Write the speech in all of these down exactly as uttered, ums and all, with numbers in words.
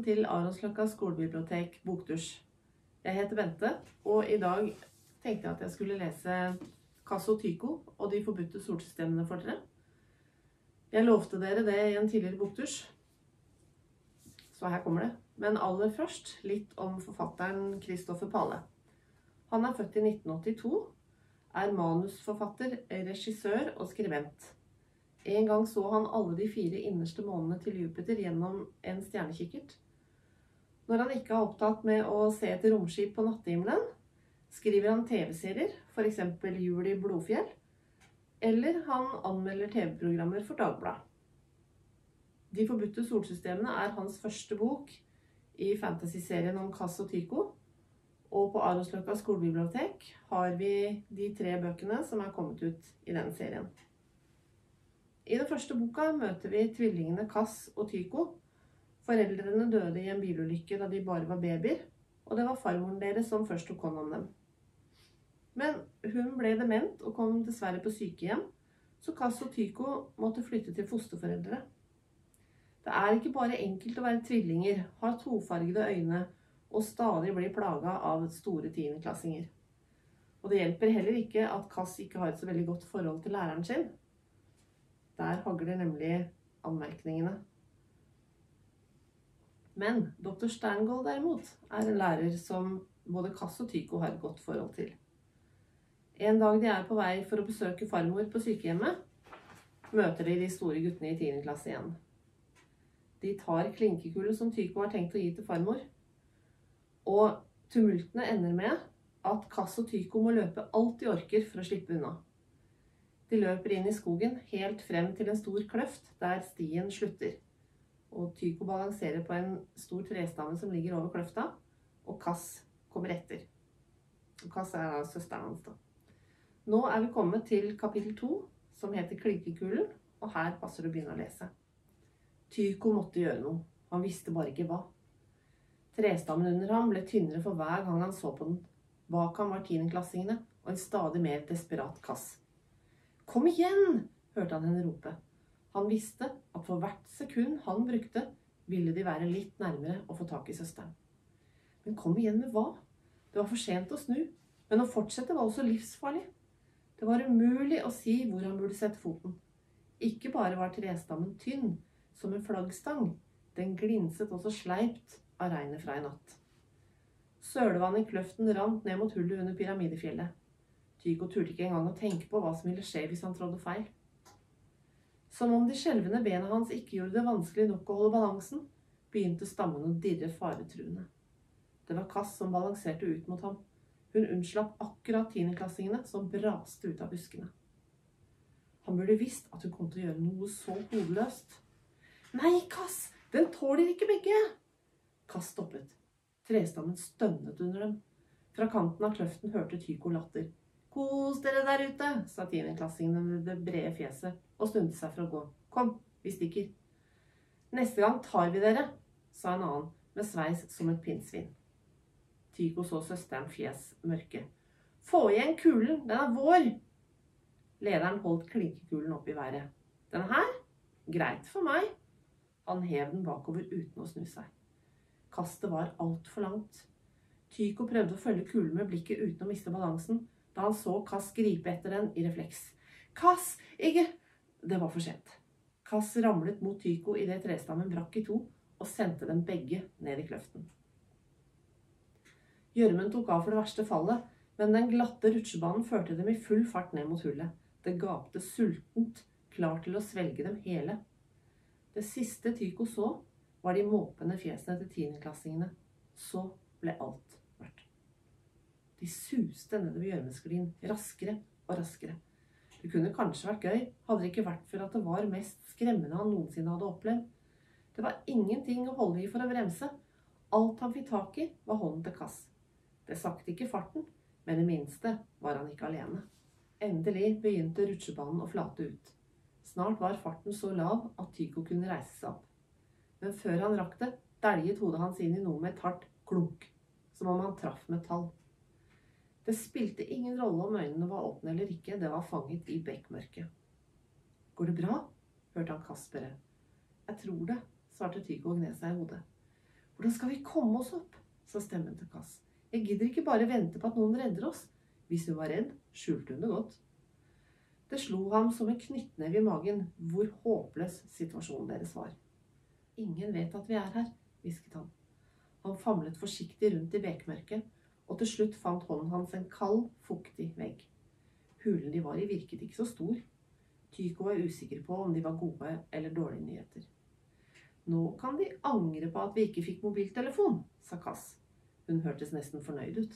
Velkommen til Aronsløkka skolebibliotek bokturs. Jeg heter Bente, og i dag tenkte jeg at jeg skulle lese Kass og Tycho og de forbudte solsystemene for dere. Jeg lovte dere det i en tidligere bokturs, så her kommer det. Men aller først litt om forfatteren Kristoffer Pale. Han er født i nitten åttito, er manusforfatter, regissør og skribent. En gang så han alle de fire innerste månene til Jupiter gjennom en stjernekikkert. Når han ikke er opptatt med å se et romskip på nattehimmelen, skriver han tv-serier, for eksempel Jul i Blodfjell, eller han anmelder tv-programmer for Dagbladet. De forbudte solsystemene er hans første bok i fantasy-serien om Kass og Tycho, og på Aronsløkka skolebibliotek har vi de tre bøkene som er kommet ut i denne serien. I den første boka møter vi tvillingene Kass og Tycho. Foreldrene døde i en bilulykke da de bare var babyer, og det var farmoren deres som først tok hånd om dem. Men hun ble dement og kom dessverre på sykehjem, så Kass og Tycho måtte flytte til fosterforeldre. Det er ikke bare enkelt å være tvillinger, ha tofargede øyne og stadig bli plaget av store tiendeklassinger. Og det hjelper heller ikke at Kass ikke har et så veldig godt forhold til læreren sin. Der hagler nemlig anmerkningene. Men doktor Sterngold derimot er en lærer som både Kass og Tycho har et godt forhold til. En dag de er på vei for å besøke farmor på sykehjemmet, møter de de store guttene i tiende klasse igjen. De tar klinkekulen som Tycho har tenkt å gi til farmor, og tumultene ender med at Kass og Tycho må løpe alt de orker for å slippe unna. De løper inn i skogen helt frem til en stor kløft der stien slutter. Og Tycho balanserer på en stor trestamme som ligger over kløfta, og Kass kommer etter. Og Kass er da søsteren hans da. Nå er vi kommet til kapittel to, som heter Klinkekulen, og her passer det å begynne å lese. Tycho måtte gjøre noe, han visste bare ikke hva. Trestammen under ham ble tynnere for hver gang han så på den. Bak ham var tiendeklassingene, og en stadig mer desperat Kass. «Kom igjen!» hørte han henne rope. Han visste at for hvert sekund han brukte, ville de være litt nærmere å få tak i søsteren. Men kom igjen med hva? Det var for sent å snu, men å fortsette var også livsfarlig. Det var umulig å si hvor han burde sette foten. Ikke bare var trestammen tynn, som en flaggstang, den glinset også sleipt av regnet fra i natt. Sølvann i kløften rant ned mot hullet under pyramidefjellet. Tycho turte ikke engang å tenke på hva som ville skje hvis han trådde feil. Som om de skjelvende bena hans ikke gjorde det vanskelig nok å holde balansen, begynte stammen å dirre faretruende. Det var Kass som balanserte ut mot ham. Hun unnslapp akkurat tiendeklassingene som braste ut av buskene. Han burde visst at hun kom til å gjøre noe så hodeløst. «Nei, Kass! Den tåler ikke begge!» Kass stoppet. Trestammen stønnet under dem. Fra kanten av kløften hørte Tycho latter. «Kos dere der ute», sa tiendeklassingene med det brede fjeset og snudde seg for å gå. «Kom, vi stikker». «Neste gang tar vi dere», sa en annen med sveis som et pinnsvin. Tycho så søsteren fjes mørke. «Få igjen kulen, den er vår!» Lederen holdt klinkekulen opp i været. «Den her? Greit for meg». Han hev den bakover uten å snu seg. Kastet var alt for langt. Tycho prøvde å følge kulen med blikket uten å miste balansen, da han så Kass gripe etter den i refleks. «Kass, ikke!» Det var for sent. Kass ramlet mot Tycho i det trestammen brakk i to, og sendte dem begge ned i kløften. Gjørmen tok av for det verste fallet, men den glatte rutsjebanen førte dem i full fart ned mot hullet. Det gapte sultent, klar til å svelge dem hele. Det siste Tycho så, var de måpende fjesene til tiendeklassingene. Så ble alt mørkt. De suste nedover gjørmesklien, raskere og raskere. Det kunne kanskje vært gøy, hadde det ikke vært for at det var mest skremmende han noensinne hadde opplevd. Det var ingenting å holde i for å bremse. Alt han fikk tak i var hånden til Kass. Det sakte ikke farten, men det minste var han ikke alene. Endelig begynte rutsjebanen å flate ut. Snart var farten så lav at Tycho kunne reise seg opp. Men før han rakk det, delget hodet hans inn i noe med et hardt klunk, som om han traff metall. Det spilte ingen rolle om øynene var åpne eller ikke, det var fanget i bekmørket. «Går det bra?» hørte han Kass spørre. «Jeg tror det», svarte Tycho og gned seg i hodet. Hvordan skal vi komme oss opp? Sa stemmen til Cass. Jeg gidder ikke bare vente på at noen redder oss. Hvis hun var redd, skjulte hun det godt. Det slo ham som en knyttneve i magen hvor håpløs situasjonen deres var. Ingen vet at vi er her, hvisket han. Han famlet forsiktig rundt i bekmørket, og til slutt fant hånden hans en kald, fuktig vegg. Hulen de var i virket ikke så stor. Tycho var usikker på om de var gode eller dårlige nyheter. Nå kan de angre på at vi ikke fikk mobiltelefon, sa Cass. Hun hørtes nesten fornøyd ut.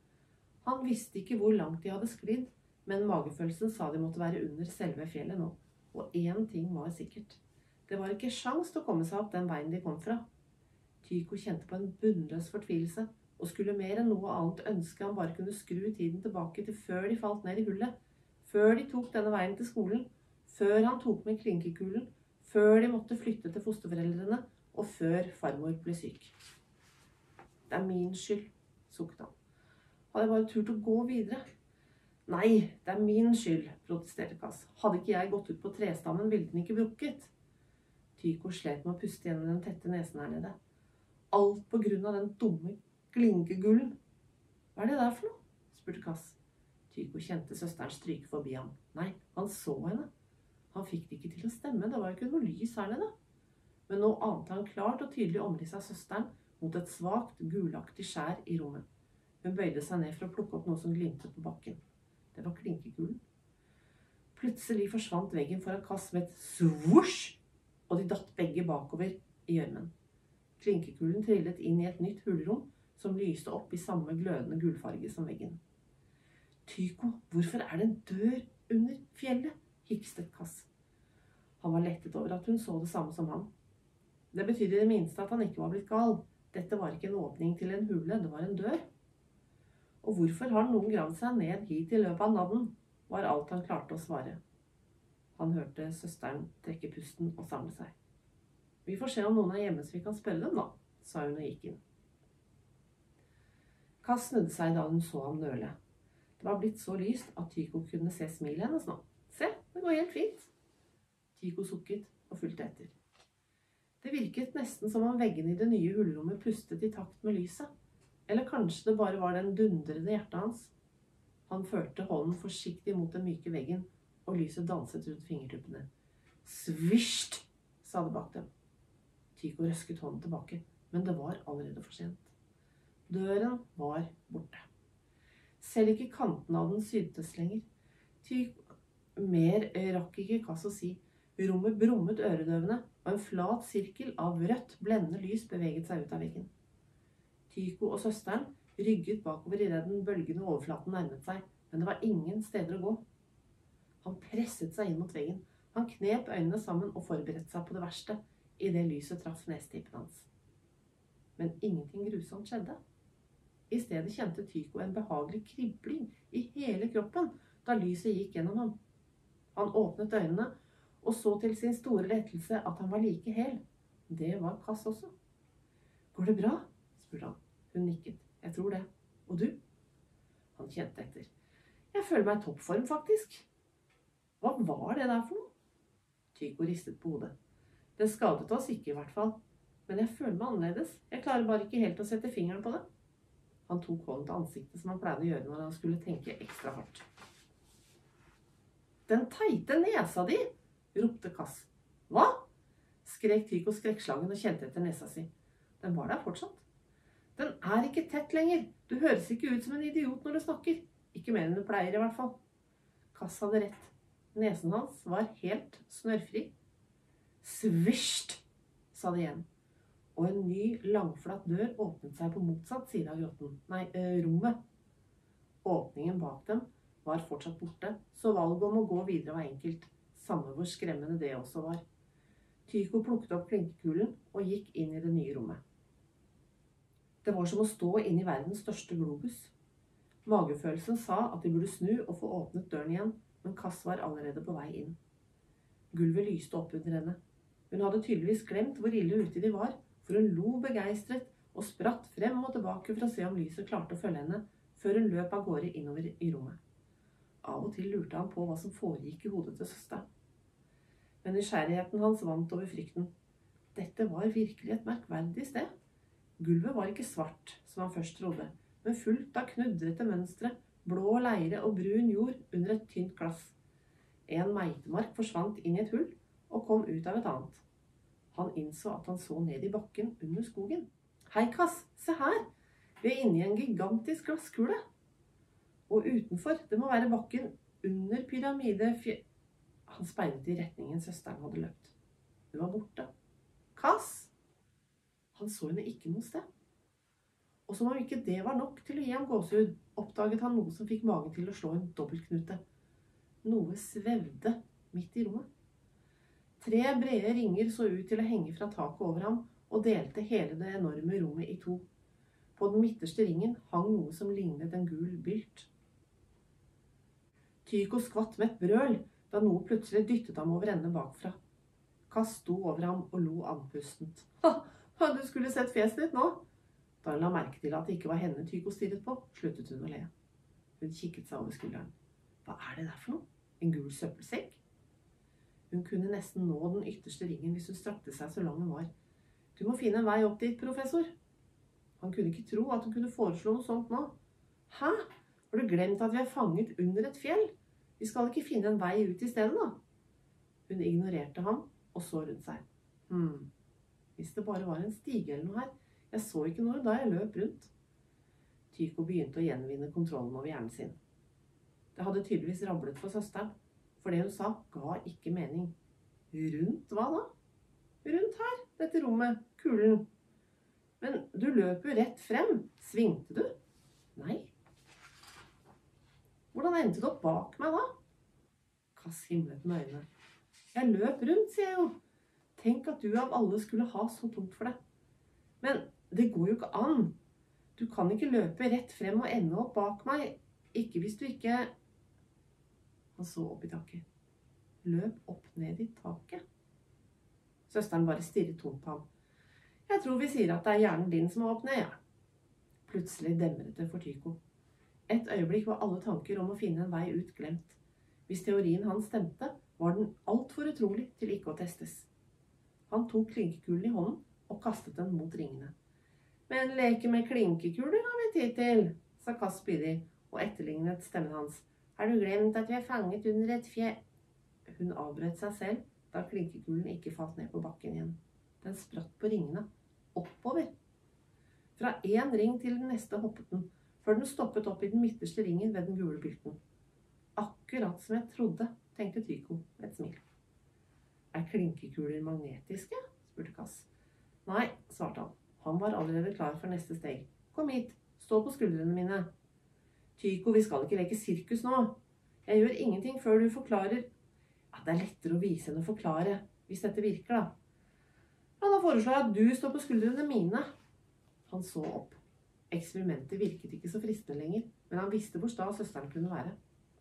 Han visste ikke hvor langt de hadde sklidd, men magefølelsen sa de måtte være under selve fjellet nå. Og én ting var sikkert. Det var ikke sjans til å komme seg opp den veien de kom fra. Tycho kjente på en bunnløs fortvilelse, og skulle mer enn noe annet ønske han bare kunne skru tiden tilbake til før de falt ned i hullet, før de tok denne veien til skolen, før han tok med klinkekulen, før de måtte flytte til fosterforeldrene, og før farmor ble syk. Det er min skyld, sukket han. Hadde jeg bare turt å gå videre? Nei, det er min skyld, protesterte Cass. Hadde ikke jeg gått ut på trestammen, ville den ikke brukket. Tycho slet med å puste gjennom den tette nesen her nede. Alt på grunn av den dumme klinkegullen. Hva er det der for noe? Spurte Cass. Tycho kjente søsteren stryke forbi ham. Nei, han så henne. Han fikk det ikke til å stemme, det var jo ikke noe lys her nede. Men nå ante han klart og tydelig omrisset av søsteren mot et svagt, gulaktig skjær i rommet. Hun bøyde seg ned for å plukke opp noe som glimtet på bakken. Det var klinkekulen. Plutselig forsvant veggen foran Cass med et svosj, og de datt begge bakover i gjørmen. Klinkekulen trillet inn i et nytt hulrom som lyste opp i samme glødende gullfarge som veggen. Tycho, hvorfor er det en dør under fjellet? Hikstet Cass. Han var lettet over at hun så det samme som han. Det betydde i det minste at han ikke var blitt gal. Dette var ikke en åpning til en hule, det var en dør. Og hvorfor har noen gravd seg ned hit i løpet av natten, var alt han klarte å svare. Han hørte søsteren trekke pusten og samle seg. Vi får se om noen er hjemme så vi kan spørre dem da, sa hun og gikk inn. Cass snudde seg da hun så ham nøle. Det var blitt så lyst at Tycho kunne se smilet hennes nå. Se, det går helt fint. Tycho sukket og fulgte etter. Det virket nesten som om veggene i det nye hullrommet pustet i takt med lyset. Eller kanskje det bare var den dundrende hjertet hans. Han førte hånden forsiktig mot den myke veggen, og lyset danset rundt fingertuppene. Svisht, sa det bak dem. Tycho røsket hånden tilbake, men det var allerede for sent. Døren var borte. Selv ikke kanten av den syntes lenger. Tycho Mer rakk ikke Cass å si. Rommet brummet øredøvende, og en flat sirkel av rødt, blendende lys beveget seg ut av veggen. Tycho og søsteren rygget bakover i det den bølgende overflaten nærmet seg, men det var ingen steder å gå. Han presset seg inn mot veggen. Han knep øynene sammen og forberedte seg på det verste, i det lyset traff nesetippen hans. Men ingenting grusomt skjedde. I stedet kjente Tycho en behagelig kribling i hele kroppen da lyset gikk gjennom ham. Han åpnet øynene og så til sin store lettelse at han var like hel. Det var Cass også. Går det bra? Spurte han. Hun nikket. Jeg tror det. Og du? Han kjente etter. Jeg føler meg i toppform faktisk. Hva var det der for noe? Tycho ristet på hodet. Det skadet oss ikke i hvert fall. Men jeg føler meg annerledes. Jeg klarer bare ikke helt å sette fingeren på det. Han tok hånden til ansiktet som han pleide å gjøre når han skulle tenke ekstra hardt. Den teite nesa di, ropte Cass. Hva? Skrek Tycho skrekkslagen og kjente etter nesa si. Den var der fortsatt. Den er ikke tett lenger. Du høres ikke ut som en idiot når du snakker. Ikke mer enn du pleier i hvert fall. Cass hadde rett. Nesen hans var helt snørrfri. Svisht, sa det igjen. Og en ny, langflatt dør åpnet seg på motsatt side av grotten. Nei, øh, rommet. Åpningen bak dem var fortsatt borte, så valget om å gå videre var enkelt, samme hvor skremmende det også var. Tycho plukket opp klinkekulen og gikk inn i det nye rommet. Det var som å stå inn i verdens største globus. Magefølelsen sa at de burde snu og få åpnet døren igjen, men Cass var allerede på vei inn. Gulvet lyste opp under henne. Hun hadde tydeligvis glemt hvor ille ute de var, for hun lo begeistret og spratt frem og tilbake for å se om lyset klarte å følge henne, før hun løp av gårde innover i rommet. Av og til lurte han på hva som foregikk i hodet til søsteren. Men nysgjerrigheten hans vant over frykten. Dette var virkelig et merkverdig sted. Gulvet var ikke svart, som han først trodde, men fullt av knudrete mønstre, blå leire og brun jord under et tynt glass. En meitemark forsvant inn i et hull og kom ut av et annet. Han innså at han så ned i bakken under skogen. Hei, Kass, se her! Vi er inne i en gigantisk glasskule. Og utenfor, det må være bakken under pyramidefjø... Han speilet i retningen søsteren hadde løpt. Hun var borte. Kass! Han så henne ikke noe sted. Og som om ikke det var nok til å gi ham gåsehud, oppdaget han noe som fikk magen til å slå en dobbeltknute. Noe svevde midt i rommet. Tre brede ringer så ut til å henge fra taket over ham og delte hele det enorme rommet i to. På den midterste ringen hang noe som lignet en gul bylt. Tycho skvatt med et brøl da noe plutselig dyttet ham over ende bakfra. Kass sto over ham og lo andpustent. Ha! Du skulle sett fjeset ditt nå! Da hun la merke til at det ikke var henne Tycho stirret på, sluttet hun å le. Hun kikket seg over skulderen. Hva er det der for noe? En gul søppelsekk? Hun kunne nesten nå den ytterste ringen hvis hun strakte seg så lang hun var. Du må finne en vei opp dit, professor. Han kunne ikke tro at hun kunne foreslå noe sånt nå. Hæ? Har du glemt at vi er fanget under et fjell? Vi skal ikke finne en vei ut i stedet da? Hun ignorerte ham og så rundt seg. Hmm, hvis det bare var en stige eller noe her. Jeg så ikke noe da jeg løp rundt. Tycho begynte å gjenvinne kontrollen over hjernen sin. Det hadde tydeligvis rablet for søsteren, for det hun sa ga ikke mening. Rundt hva da? Rundt her, dette rommet, kulen. Men du løp jo rett frem. Svingte du? Nei. Hvordan endte du opp bak meg da? Kass himlet med øynene. Jeg løp rundt, sier jeg jo. Tenk at du av alle skulle ha så tungt for det. Men det går jo ikke an. Du kan ikke løpe rett frem og ende opp bak meg. Ikke hvis du ikke... Han så opp i taket. Løp opp ned i taket. Søsteren bare stirret tomt på ham. Jeg tror vi sier at det er hjernen din som er opp ned, ja. Plutselig demret det for Tycho. Et øyeblikk var alle tanker om å finne en vei ut glemt. Hvis teorien hans stemte, var den alt for utrolig til ikke å testes. Han tok klinkekulen i hånden og kastet den mot ringene. Men leke med klinkekuler har vi tid til, sa Kass spydig, og etterlignet stemmen hans. Har du glemt at vi er fanget under et fjell? Hun avbrøt seg selv, da klinkekulen ikke falt ned på bakken igjen. Den spratt på ringene, oppover. Fra en ring til den neste hoppet den, før den stoppet opp i den midterste ringen ved den gule bylten. Akkurat som jeg trodde, tenkte Tycho med et smil. Er klinkekuler magnetiske? Spurte Kass. Nei, svarte han. Han var allerede klar for neste steg. Kom hit, stå på skuldrene mine. Tycho, vi skal ikke leke sirkus nå. Jeg gjør ingenting før du forklarer. Ja, det er lettere å vise enn å forklare, hvis dette virker da. Ja, da foreslår jeg at du står på skuldrene mine. Han så opp. Eksperimentet virket ikke så fristende lenger, men han visste hvor sta søsteren kunne være.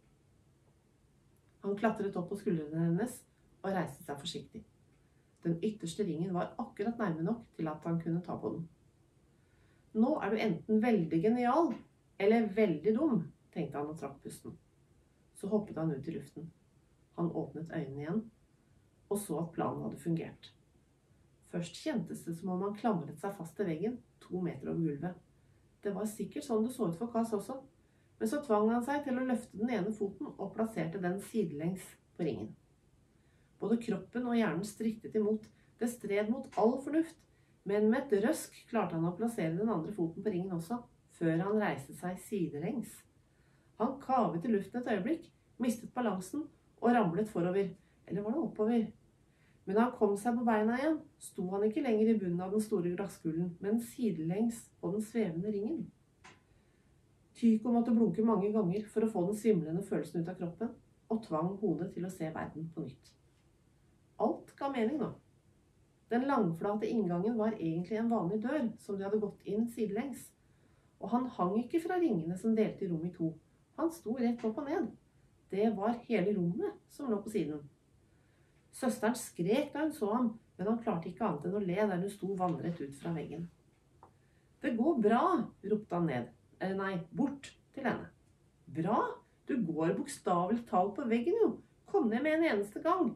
Han klatret opp på skuldrene hennes og reiste seg forsiktig. Den ytterste ringen var akkurat nærme nok til at han kunne ta på den. Nå er du enten veldig genial, eller veldig dum, tenkte han og trakk pusten. Så hoppet han ut i luften. Han åpnet øynene igjen, og så at planen hadde fungert. Først kjentes det som om han klamret seg fast til veggen, to meter over gulvet. Det var sikkert sånn det så ut for Kass også, men så tvang han seg til å løfte den ene foten og plasserte den sidelengs på ringen. Både kroppen og hjernen strittet imot. Det stred mot all fornuft, men med et røsk klarte han å plassere den andre foten på ringen også, før han reiste seg sidelengs. Han kavet i luften et øyeblikk, mistet balansen og ramlet forover, eller var det oppover? Men da han kom seg på beina igjen, sto han ikke lenger i bunnen av den store glasskulen, men sidelengs på den svevende ringen. Tycho måtte blunke mange ganger for å få den svimlende følelsen ut av kroppen, og tvang hodet til å se verden på nytt. Alt ga mening nå. Den langflate inngangen var egentlig en vanlig dør, som de hadde gått inn sidelengs. Og han hang ikke fra ringene som delte i rommet i to. Han sto rett opp og ned. Det var hele rommet som lå på siden. Søsteren skrek da hun så ham, men han klarte ikke annet enn å le der hun sto vandret ut fra veggen. Det går bra, ropte han ned. Eh, nei, bort til henne. Bra? Du går bokstavelig talt på veggen jo. Kom ned med en eneste gang.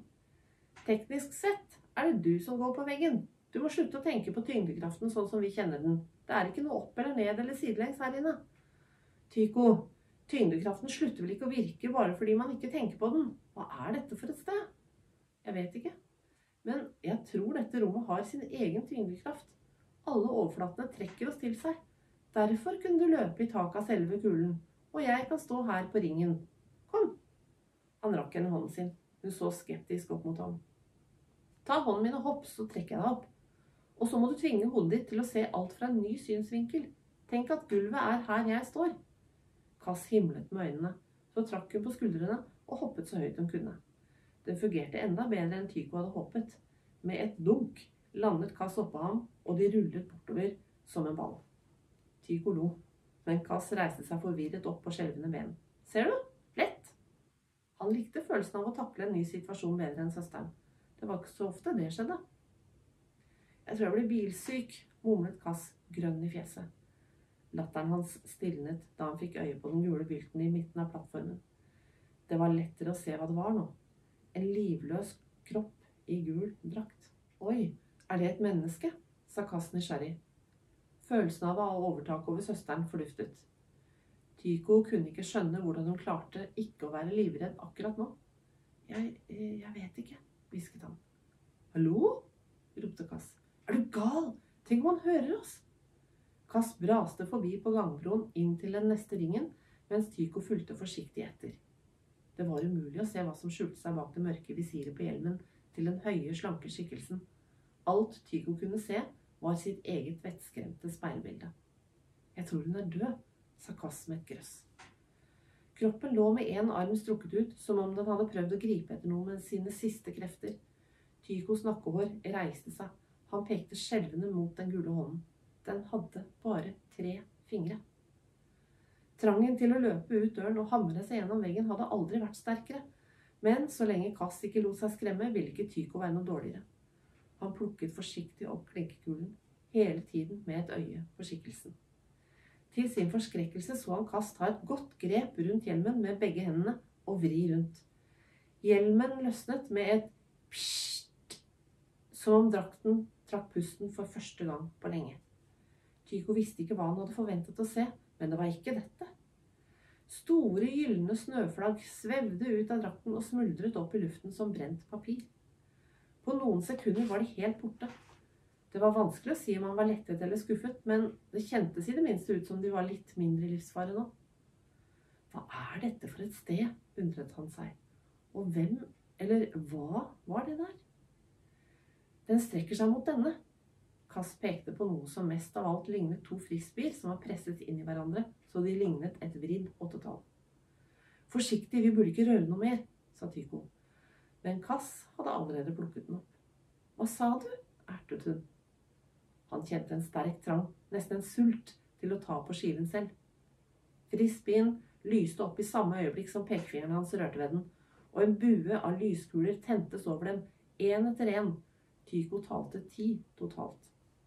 Teknisk sett er det du som går på veggen. Du må slutte å tenke på tyngdekraften sånn som vi kjenner den. Det er ikke noe opp eller ned eller sidelengs her inne. Tycho, tyngdekraften slutter vel ikke å virke bare fordi man ikke tenker på den. Hva er dette for et sted? Jeg vet ikke. Men jeg tror dette rommet har sin egen tyngdekraft. Alle overflatene trekker oss til seg. Derfor kunne du løpe i taket av selve kulen, og jeg kan stå her på ringen. Kom. Han rakk henne hånden sin. Hun så skeptisk opp mot ham. Ta hånden min og hopp, så trekker jeg deg opp. Og så må du tvinge hodet ditt til å se alt fra en ny synsvinkel. Tenk at gulvet er her jeg står. Cass himlet med øynene, så trakk hun på skuldrene og hoppet så høyt hun kunne. Den fungerte enda bedre enn Tycho hadde håpet. Med et dunk landet Cass oppå ham, og de rullet bortover som en ball. Tycho lo, men Cass reiste seg forvirret opp på skjelvende ben. Ser du? Lett! Han likte følelsen av å takle en ny situasjon bedre enn søsteren. Det var ikke så ofte det skjedde. Jeg tror jeg blir bilsyk, mumlet Cass, grønn i fjeset. Latteren hans stilnet da han fikk øye på den gule bylten i midten av plattformen. Det var lettere å se hva det var nå. En livløs kropp i gul drakt. Oi, er det et menneske? Sa Cass nysgjerrig. Følelsen av å ha overtak over søsteren forduftet. Tycho kunne ikke skjønne hvordan hun klarte ikke å være livredd akkurat nå. Jeg, jeg vet ikke, hvisket han. Hallo? Ropte Cass. Er du gal? Tenk om han hører oss? Cass braste forbi på gangbroen inn til den neste ringen, mens Tycho fulgte forsiktig etter. Det var umulig å se hva som skjulte seg bak det mørke visiret på hjelmen til den høye, slanke skikkelsen. Alt Tycho kunne se var sitt eget vettskremte speilbilde. Jeg tror hun er død, sa Cass med et grøss. Kroppen lå med en arm strukket ut, som om den hadde prøvd å gripe etter noe med sine siste krefter. Tychos nakkehår reiste seg. Han pekte skjelvende mot den gule hånden. Den hadde bare tre fingre. Trangen til å løpe ut døren og hamre seg gjennom veggen hadde aldri vært sterkere. Men så lenge Cass ikke lot seg skremme, ville ikke Tycho være noe dårligere. Han plukket forsiktig opp klinkekulen, hele tiden med et øye på skikkelsen. Til sin forskrekkelse så han Cass ta et godt grep rundt hjelmen med begge hendene og vri rundt. Hjelmen løsnet med et pssst, som om drakten trakk pusten for første gang på lenge. Tycho visste ikke hva han hadde forventet å se, men det var ikke dette. Store gyllene snøflagg svevde ut av drakten og smuldret opp i luften som brent papir. På noen sekunder var de helt borte. Det var vanskelig å si om han var lettet eller skuffet, men det kjentes i det minste ut som de var litt mindre livsfare nå. Hva er dette for et sted, undret han seg. Og hvem, eller hva var det der? Den strekker seg mot denne. Cass pekte på noe som mest av alt lignet to frisbeer som var presset inn i hverandre, så de lignet et vridd åttetall. Forsiktig, vi burde ikke røre noe mer, sa Tycho. Men Cass hadde allerede plukket den opp. Hva sa du? Ertet hun. Han kjente en sterk trang, nesten en sult, til å ta på skiven selv. Frisbeen lyste opp i samme øyeblikk som pekefingeren hans rørte ved den, og en bue av lyskuler tentes over dem, en etter en. Tycho talte ti totalt.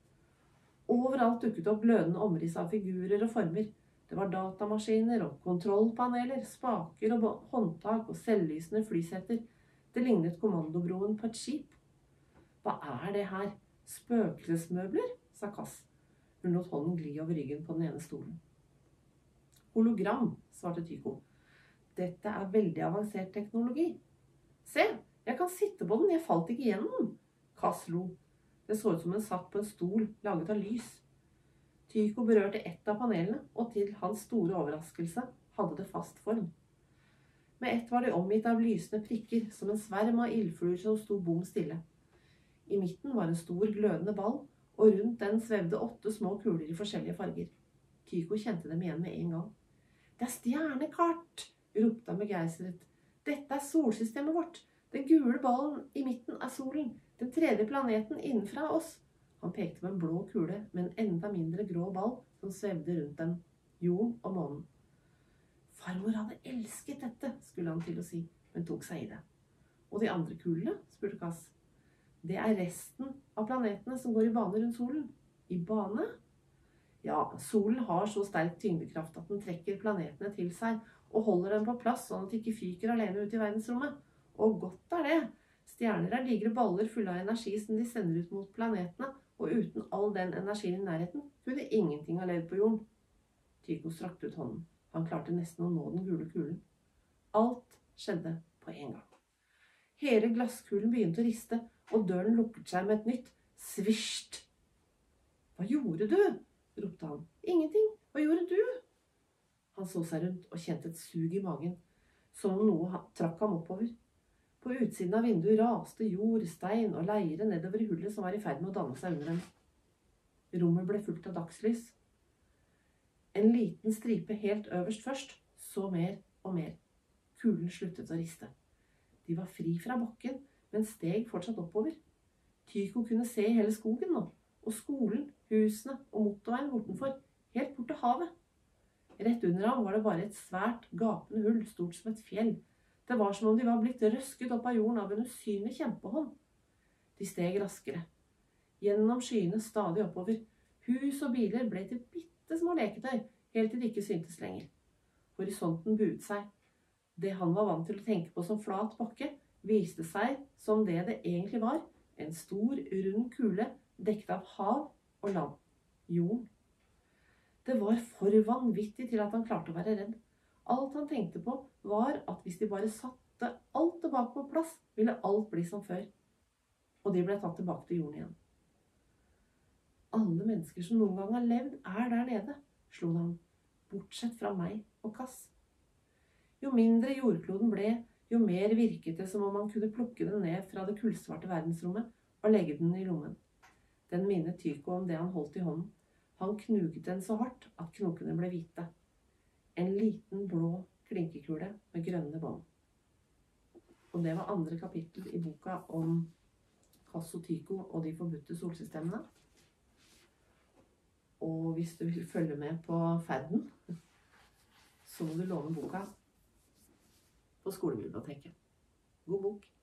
Overalt dukket opp glødende omriss av figurer og former. Det var datamaskiner og kontrollpaneler, spaker og håndtak og selvlysende flysetter. Det lignet kommandobroen på et skip. Hva er det her? Spøkelsesmøbler, sa Cass. Hun lot hånden gli over ryggen på den ene stolen. Hologram, svarte Tycho. Dette er veldig avansert teknologi. Se, jeg kan sitte på den, jeg falt ikke gjennom. Cass lo. Det så ut som hun satt på en stol laget av lys. Tycho berørte ett av panelene, og til hans store overraskelse hadde det fast form. Med ett var det omgitt av lysende prikker, som en sverm av ildfluer som sto bom stille. I midten var en stor glødende ball, og rundt den svevde åtte små kuler i forskjellige farger. Tycho kjente dem igjen med en gang. Det er stjernekart, ropte han begeistret. Dette er solsystemet vårt. Den gule ballen i midten er solen. Den tredje planeten innenfra oss. Han pekte på en blå kule med en enda mindre grå ball som svevde rundt den, jorden og månen. Farmor hadde elsket dette, skulle han til å si, men tok seg i det. Og de andre kulene, spurte Cass. Det er resten av planetene som går i bane rundt solen. I bane? Ja, solen har så sterk tyngdekraft at den trekker planetene til seg og holder dem på plass sånn at de ikke fyker alene ut i verdensrommet. Og godt er det. Stjerner er digre baller fulle av energi som de sender ut mot planetene, og uten all den energien i nærheten kunne ingenting ha levd på jorden. Tycho strakte ut hånden. Han klarte nesten å nå den gule kulen. Alt skjedde på en gang. Hele glasskulen begynte å riste, og døren lukket seg med et nytt svisht. «Hva gjorde du?» ropte han. «Ingenting. Hva gjorde du?» Han så seg rundt og kjente et sug i magen, som om noe trakk ham oppover. På utsiden av vinduet raste jord, stein og leire nedover i hullet som var i ferd med å danne seg under dem. Rommet ble fullt av dagslys. En liten stripe helt øverst først, så mer og mer. Kulen sluttet å riste. De var fri fra bakken, men steg fortsatt oppover. Tycho kunne se hele skogen nå, og skolen, husene og motorveien bortenfor, helt bort til havet. Rett under ham var det bare et svært, gapende hull, stort som et fjell. Det var som om de var blitt røsket opp av jorden av en usynlig kjempehånd. De steg raskere. Gjennom skyene stadig oppover. Hus og biler ble til bitte små leketøy, helt til de ikke syntes lenger. Horisonten buet seg. Det han var vant til å tenke på som flat bakke, viste seg som det det egentlig var, en stor, rund kule, dekket av hav og land. Jorden. Det var for vanvittig til at han klarte å være redd. Alt han tenkte på var at hvis de bare satte alt tilbake på plass, ville alt bli som før. Og de ble tatt tilbake til jorden igjen. Alle mennesker som noen gang har levd er der nede, slo han, bortsett fra meg og Cass. Jo mindre jordkloden ble, jo mer virket det som om man kunne plukke den ned fra det kullsvarte verdensrommet og legge den i lommen. Den minnet Tycho om det han holdt i hånden. Han knuget den så hardt at knokene ble hvite. En liten blå klinkekule med grønne bånd. Og det var andre kapittel i boka om Cass og Tycho og de forbudte solsystemene. Og hvis du vil følge med på ferden, så må du låne boka på skolebiblioteket. God bok!